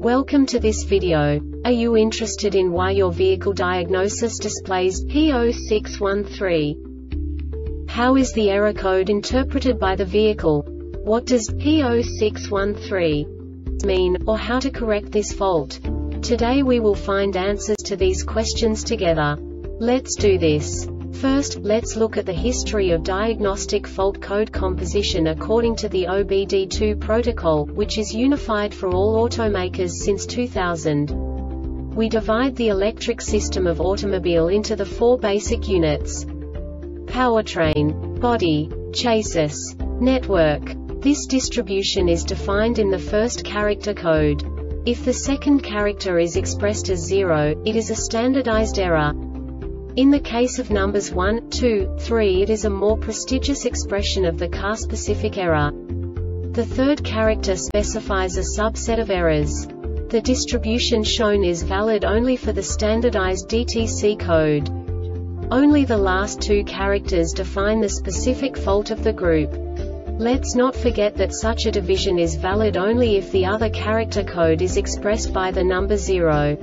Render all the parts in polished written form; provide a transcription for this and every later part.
Welcome to this video. Are you interested in why your vehicle diagnosis displays P0613? How is the error code interpreted by the vehicle? What does P0613 mean, or how to correct this fault? Today we will find answers to these questions together. Let's do this. First, let's look at the history of diagnostic fault code composition according to the OBD2 protocol, which is unified for all automakers since 2000. We divide the electric system of automobile into the four basic units: powertrain, body, chassis, network. This distribution is defined in the first character code. If the second character is expressed as 0, it is a standardized error. In the case of numbers 1, 2, 3, it is a more prestigious expression of the car-specific error. The third character specifies a subset of errors. The distribution shown is valid only for the standardized DTC code. Only the last two characters define the specific fault of the group. Let's not forget that such a division is valid only if the other character code is expressed by the number 0.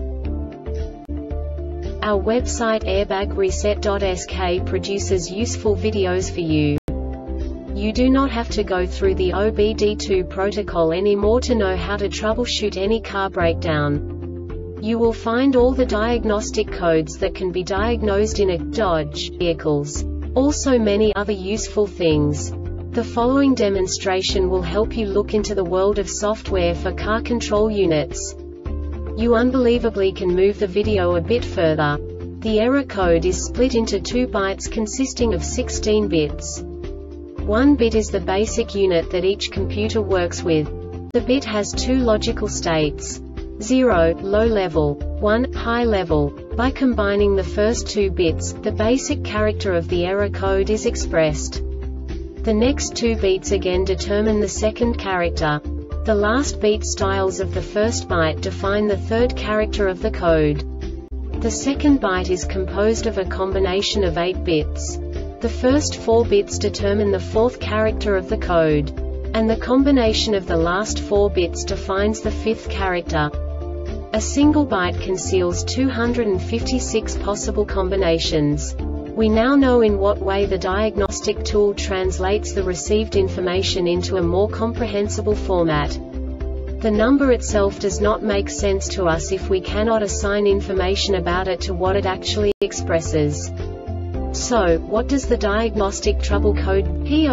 Our website airbagreset.sk produces useful videos for you. You do not have to go through the OBD2 protocol anymore to know how to troubleshoot any car breakdown. You will find all the diagnostic codes that can be diagnosed in a Dodge vehicles. Also many other useful things. The following demonstration will help you look into the world of software for car control units. You unbelievably can move the video a bit further. The error code is split into 2 bytes consisting of 16 bits. 1 bit is the basic unit that each computer works with. The bit has 2 logical states: 0, low level, 1, high level. By combining the first 2 bits, the basic character of the error code is expressed. The next 2 beats again determine the second character. The last beat styles of the first byte define the third character of the code. The second byte is composed of a combination of 8 bits. The first 4 bits determine the fourth character of the code. And the combination of the last 4 bits defines the fifth character. A single byte conceals 256 possible combinations. We now know in what way the diagnostic tool translates the received information into a more comprehensible format. The number itself does not make sense to us if we cannot assign information about it to what it actually expresses. So, what does the diagnostic trouble code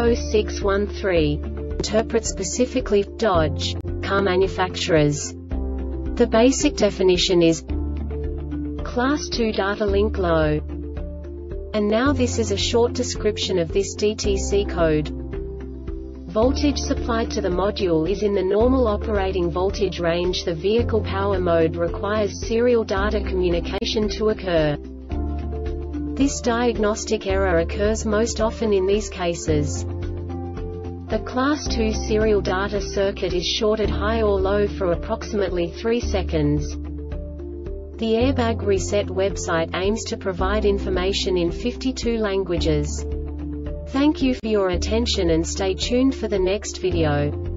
P0613 interpret specifically for Dodge car manufacturers? The basic definition is Class 2 data link low. And now this is a short description of this DTC code. Voltage supplied to the module is in the normal operating voltage range. The vehicle power mode requires serial data communication to occur. This diagnostic error occurs most often in these cases. The Class 2 serial data circuit is shorted high or low for approximately 3 seconds. The Airbag Reset website aims to provide information in 52 languages. Thank you for your attention and stay tuned for the next video.